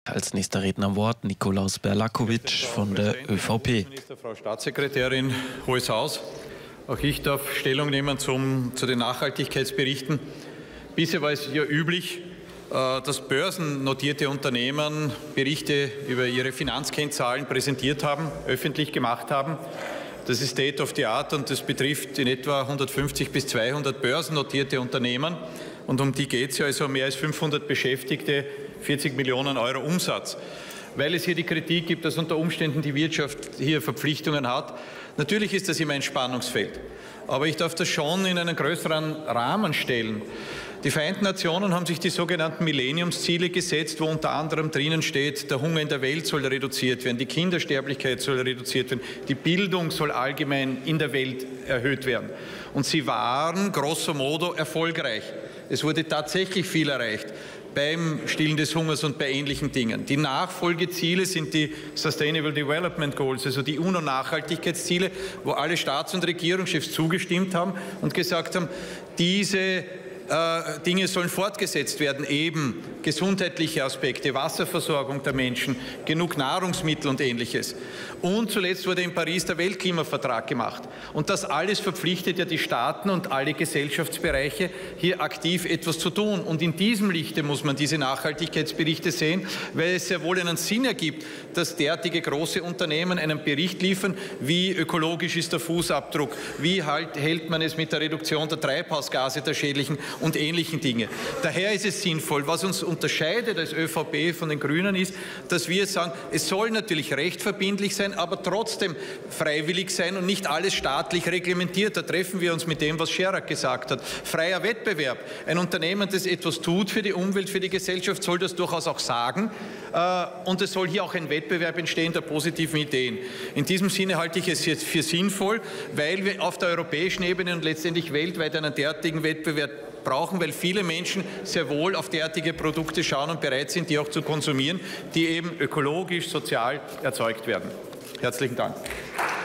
Als nächster Redner am Wort Nikolaus Berlakovic von der ÖVP. Frau Staatssekretärin, Hohes Haus. Auch ich darf Stellung nehmen zu den Nachhaltigkeitsberichten. Bisher war es ja üblich, dass börsennotierte Unternehmen Berichte über ihre Finanzkennzahlen präsentiert haben, öffentlich gemacht haben. Das ist State of the Art und das betrifft in etwa 150 bis 200 börsennotierte Unternehmen. Und um die geht es ja, also mehr als 500 Beschäftigte, 40 Millionen Euro Umsatz. Weil es hier die Kritik gibt, dass unter Umständen die Wirtschaft hier Verpflichtungen hat. Natürlich ist das immer ein Spannungsfeld. Aber ich darf das schon in einen größeren Rahmen stellen. Die Vereinten Nationen haben sich die sogenannten Millenniumsziele gesetzt, wo unter anderem drinnen steht, der Hunger in der Welt soll reduziert werden, die Kindersterblichkeit soll reduziert werden, die Bildung soll allgemein in der Welt erhöht werden. Und sie waren grosso modo erfolgreich. Es wurde tatsächlich viel erreicht beim Stillen des Hungers und bei ähnlichen Dingen. Die Nachfolgeziele sind die Sustainable Development Goals, also die UNO-Nachhaltigkeitsziele, wo alle Staats- und Regierungschefs zugestimmt haben und gesagt haben, diese Dinge sollen fortgesetzt werden, eben gesundheitliche Aspekte, Wasserversorgung der Menschen, genug Nahrungsmittel und Ähnliches. Und zuletzt wurde in Paris der Weltklimavertrag gemacht. Und das alles verpflichtet ja die Staaten und alle Gesellschaftsbereiche, hier aktiv etwas zu tun. Und in diesem Lichte muss man diese Nachhaltigkeitsberichte sehen, weil es sehr wohl einen Sinn ergibt, dass derartige große Unternehmen einen Bericht liefern, wie ökologisch ist der Fußabdruck, wie hält man es mit der Reduktion der Treibhausgase, der schädlichen und ähnlichen Dinge. Daher ist es sinnvoll. Was uns unterscheidet als ÖVP von den Grünen ist, dass wir sagen, es soll natürlich rechtverbindlich sein, aber trotzdem freiwillig sein und nicht alles staatlich reglementiert. Da treffen wir uns mit dem, was Scherak gesagt hat. Freier Wettbewerb. Ein Unternehmen, das etwas tut für die Umwelt, für die Gesellschaft, soll das durchaus auch sagen. Und es soll hier auch ein Wettbewerb entstehen der positiven Ideen. In diesem Sinne halte ich es jetzt für sinnvoll, weil wir auf der europäischen Ebene und letztendlich weltweit einen derartigen Wettbewerb brauchen, weil viele Menschen sehr wohl auf derartige Produkte schauen und bereit sind, die auch zu konsumieren, die eben ökologisch, sozial erzeugt werden. Herzlichen Dank.